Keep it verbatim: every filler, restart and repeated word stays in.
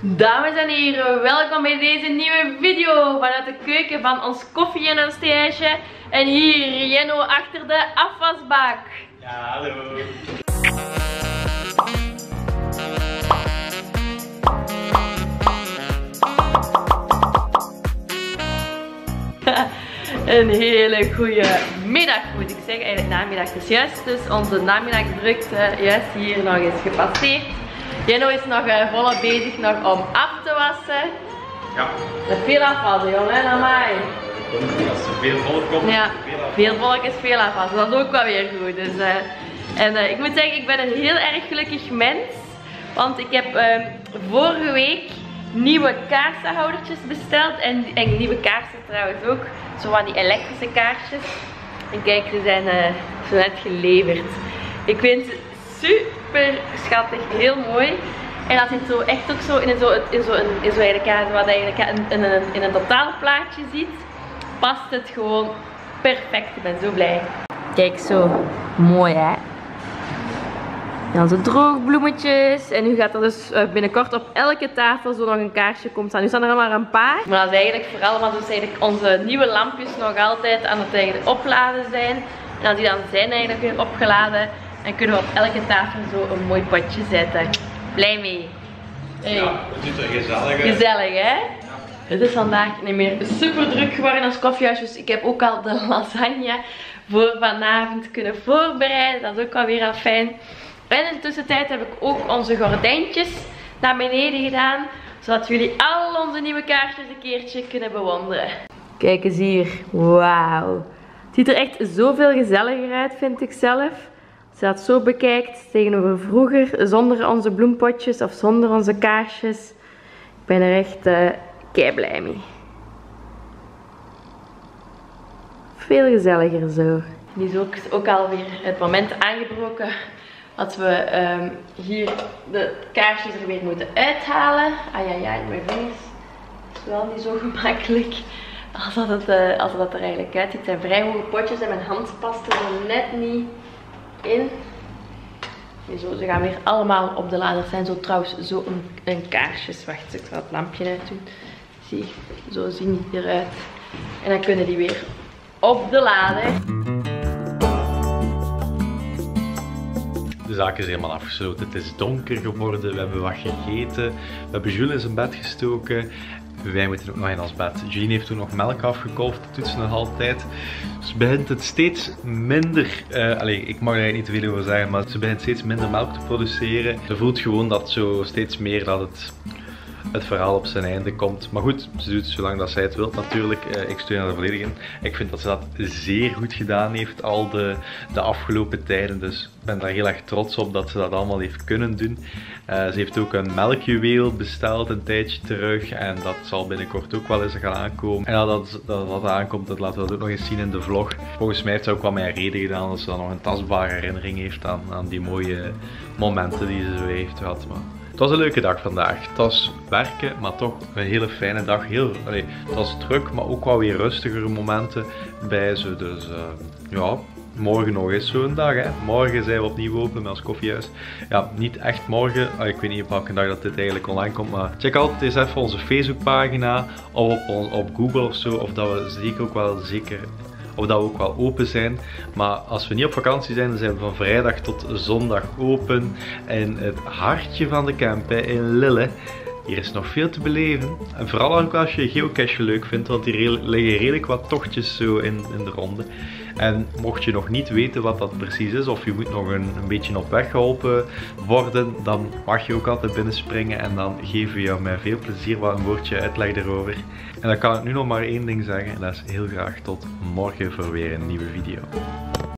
Dames en heren, welkom bij deze nieuwe video vanuit de keuken van ons koffie- en ons theehuisje. En hier Jenno achter de afwasbak. Ja, hallo. Een hele goede middag moet ik zeggen, eigenlijk namiddag. Dus juist dus onze namiddagsdrukte juist hier nog eens gepasseerd. Jenno is nog uh, volop bezig nog om af te wassen. Ja. Met veel afwassen, jongen, naar mij. Als er veel volk komt, ja, veel afwassen. veel volk is veel afwassen. Dat is ook wel weer goed. Dus, uh, en uh, ik moet zeggen, ik ben een heel erg gelukkig mens. Want ik heb uh, vorige week nieuwe kaarsenhoudertjes besteld. En, en nieuwe kaarsen trouwens ook. Zo van die elektrische kaarsjes. En kijk, ze zijn uh, zo net geleverd. Ik vind het super schattig, heel mooi. En dat zit zo echt ook zo in zo'n in zo in zo kaars wat je in, in, een, in een totaalplaatje ziet. Past het gewoon perfect. Ik ben zo blij. Kijk zo, mooi hè. En dan zo droogbloemetjes. En nu gaat er dus binnenkort op elke tafel zo nog een kaarsje komen staan. Nu staan er maar een paar. Maar dat is eigenlijk voor allemaal dus eigenlijk onze nieuwe lampjes nog altijd aan het eigenlijk opladen zijn. En als die dan zijn eigenlijk weer opgeladen, dan kunnen we op elke tafel zo een mooi potje zetten. Blij mee. Hey. Ja, het ziet er gezellig uit. Gezellig hè? Ja. Het is vandaag niet meer super druk geworden als koffiehuis. Dus ik heb ook al de lasagne voor vanavond kunnen voorbereiden. Dat is ook alweer al fijn. En in de tussentijd heb ik ook onze gordijntjes naar beneden gedaan. Zodat jullie al onze nieuwe kaarsjes een keertje kunnen bewonderen. Kijk eens hier. Wauw. Het ziet er echt zoveel gezelliger uit, vind ik zelf. Als je dat zo bekijkt tegenover vroeger, zonder onze bloempotjes of zonder onze kaarsjes. Ik ben er echt uh, kei blij mee. Veel gezelliger zo. Nu is ook, ook alweer het moment aangebroken dat we um, hier de kaarsjes er weer moeten uithalen. Ai ai ai, mijn vingers. Dat is wel niet zo gemakkelijk als dat, het, uh, als dat er eigenlijk uitziet. Het zijn vrij hoge potjes en mijn hand past er net niet in. Zo, ze gaan weer allemaal op de lader. Het zijn zo trouwens zo een, een kaarsjes. Wacht, ik zal het lampje uit doen. Zie, zo zien die eruit. En dan kunnen die weer op de lader. De zaak is helemaal afgesloten. Het is donker geworden. We hebben wat gegeten. We hebben Jules in zijn bed gestoken. Wij moeten ook nog in ons bed. Jean heeft toen nog melk afgekolfd. Dat doet ze nog altijd. Dus begint het steeds minder. Uh, allez, ik mag er eigenlijk niet te veel over zeggen. Maar ze begint steeds minder melk te produceren. Ze voelt gewoon dat zo steeds meer dat het. Het verhaal op zijn einde komt. Maar goed, ze doet het zolang dat zij het wilt natuurlijk. Uh, ik steun haar er volledig in. Ik vind dat ze dat zeer goed gedaan heeft al de, de afgelopen tijden. Dus ik ben daar heel erg trots op dat ze dat allemaal heeft kunnen doen. Uh, ze heeft ook een melkjuweel besteld een tijdje terug. En dat zal binnenkort ook wel eens gaan aankomen. En dat dat, dat aankomt, dat laten we dat ook nog eens zien in de vlog. Volgens mij heeft ze ook wel mijn reden gedaan. Dat ze dan nog een tastbare herinnering heeft aan, aan die mooie momenten die ze zo heeft gehad. Maar het was een leuke dag vandaag. Het was werken, maar toch een hele fijne dag. Heel, allee, het was druk, maar ook wel weer rustigere momenten bij ze. Dus uh, ja, morgen nog eens zo'n dag. Hè. Morgen zijn we opnieuw open met ons koffiehuis. Ja, niet echt morgen. Oh, ik weet niet op welke dag dat dit eigenlijk online komt. Maar check altijd eens even onze Facebookpagina of op, op Google of zo. Of dat we zeker ook wel zeker... Of dat we ook wel open zijn. Maar als we niet op vakantie zijn, dan zijn we van vrijdag tot zondag open. In het hartje van de camp, hè, in Lille. Hier is nog veel te beleven. En vooral ook als je geocache leuk vindt, want hier liggen redelijk wat tochtjes zo in, in de ronde. En mocht je nog niet weten wat dat precies is, of je moet nog een, een beetje op weg geholpen worden, dan mag je ook altijd binnenspringen en dan geven we jou met veel plezier wat een woordje uitleg erover. En dan kan ik nu nog maar één ding zeggen, en dat is heel graag tot morgen voor weer een nieuwe video.